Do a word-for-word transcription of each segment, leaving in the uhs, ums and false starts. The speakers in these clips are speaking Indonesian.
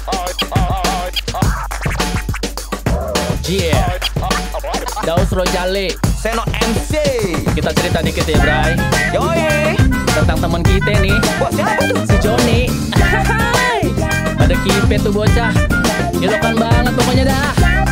Yeah, Daus Rojali, Seno M C. kita cerita dikit ya Bray, Yoi. tentang teman kita nih, Wah, siapa tuh? si Joni. Ada kipet tuh bocah, gilokan banget pokoknya dah.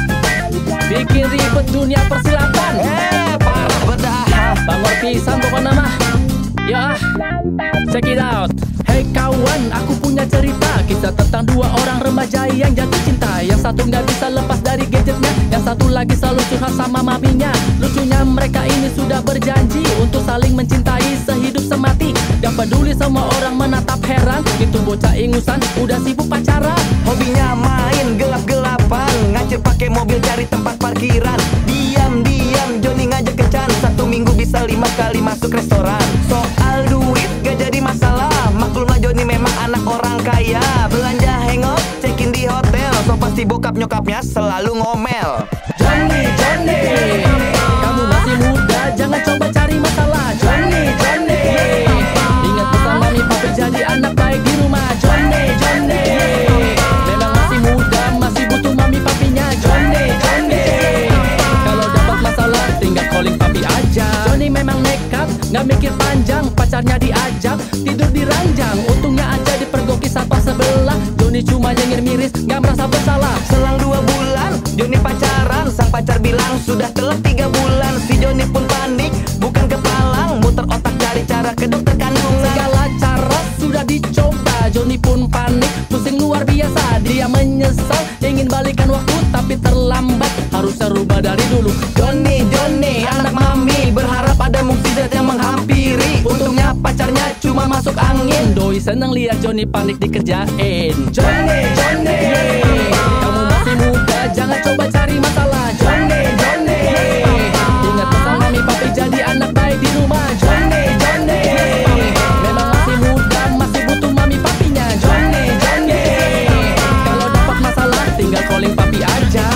Bikin ribet dunia persilatan. Eh, parah bedah. Bangor pisan pokoknya mah. Ya, check it out. Hey kawan, aku punya cerita, kisah tentang dua orang remaja yang jatuh cinta. Yang satu nggak bisa lepas dari gadgetnya, yang satu lagi selalu curhat sama maminya. Lucunya mereka ini sudah berjanji untuk saling mencintai sehidup semati. Gak peduli semua orang menatap heran, itu bocah ingusan udah sibuk pacaran. Hobinya main gelap-gelapan, ngacir pakai mobil cari tempat parkiran. Diam-diam Joni ngajak kencan, satu minggu bisa lima kali masuk restoran. Soal duit gak jadi masalah, maklumlah Joni memang anak orang kaya. Belanja hangout, check-in di hotel, so pasti bokap nyokapnya selalu ngomel. Joni, Joni, kamu masih muda, jangan coba cari masalah. Joni, Joni, ingat pesan mami papi jadi anak baik di rumah. Joni, Joni, memang masih muda, masih butuh mami papinya. Joni, Joni, kalau dapat masalah tinggal calling papi aja. Joni memang nekat, nggak mikir panjang, pacarnya diajak tidur di ranjang. Untungnya aja dipergoki satpam sebelah. Joni cuma nyengir miris, nggak merasa bersalah. Selang dua bulan, Joni pacaran, sang pacar bilang sudah telat tiga bulan. Si Joni pun panik, bukan kepalang, muter otak cari cara ke dokter kandungan. Segala cara sudah dicoba, Joni pun panik, pusing luar biasa. Dia menyesal, ingin balikan waktu tapi terlambat, harusnya rubah dari dulu. Joni, Joni, anak mami, berharap ada mukjizat yang menghampiri. Untungnya pacarnya cuma masuk angin. Doi seneng lihat Joni panik dikerjain. Joni, Joni, kamu masih muda, jangan coba cari masalah. Joni, Joni, ingat pesan mami papi jadi anak baik di rumah. Joni, Joni, memang masih muda, masih butuh mami papinya. Joni, Joni, kalau dapat masalah tinggal calling papi aja.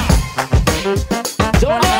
Joni,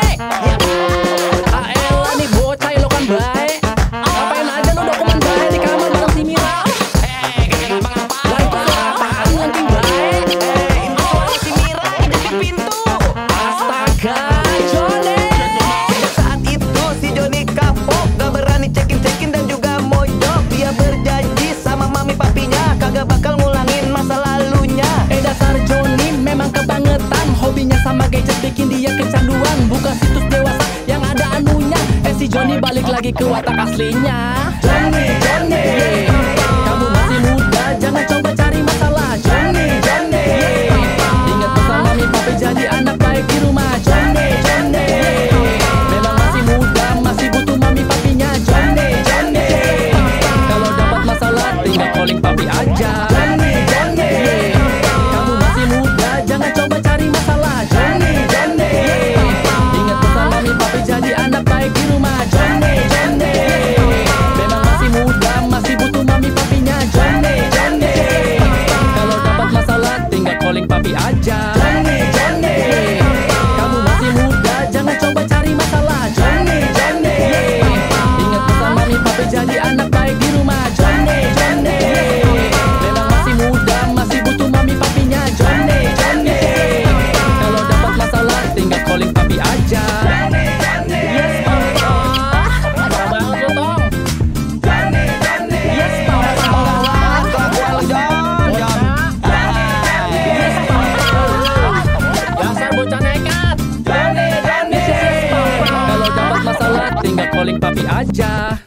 ah elah nih bocah lo kan baik. Ngapain aja lo dokumen baik di kamar bareng si Mira? Eh, gak ngapa-ngapa. Lah itu apaan nganting baik? Eh, ini suara si Mira yang dekat pintu. Astaga, Joni. Saat itu si Joni kapok, gak berani cekin-cekin dan juga mojok. Dia berjanji sama mami papinya, kagak bakal ngulangin masa lalunya. Eh dasar Joni memang kebangetan, hobinya sama gadget bikin dia kecanduan. Buka situs dewasa yang ada anunya. Eh si Joni balik lagi ke watak aslinya. Joni, Joni, kamu masih muda, jangan coba cari masalah. Joni, Joni, ingat pesan mami papi jadi anak baik di rumah. Joni, Joni, memang masih muda, masih butuh mami papinya. Joni, Joni, kalau dapat masalah tinggal calling papi aja. Joni, Joni, kamu masih muda, jangan coba cari masalah. Joni, Joni, ingat pesan mami papi jadi anak baik di rumah. Joni, Joni, memang masih muda, masih butuh mami papinya. Joni, Joni, kalau dapat masalah tinggal calling papi aja. Joni, Joni, kamu masih muda, jangan coba cari masalah. Joni, Joni, ingat pesan mami papi jadi anak baik di rumah. Joni, Joni, memang masih muda, masih butuh mami papinya. Joni, Joni, kalau dapat masalah tinggal calling papi aja. Yes, Papa. Parah banget lu, Tong. Yes, Papa. Wah, kelakuan lu, Jon, Jon. Yes, Papa. Dasar bocah nekat. Joni, Joni. Yes, Papa. Kalau dapat masalah tinggal calling papi aja.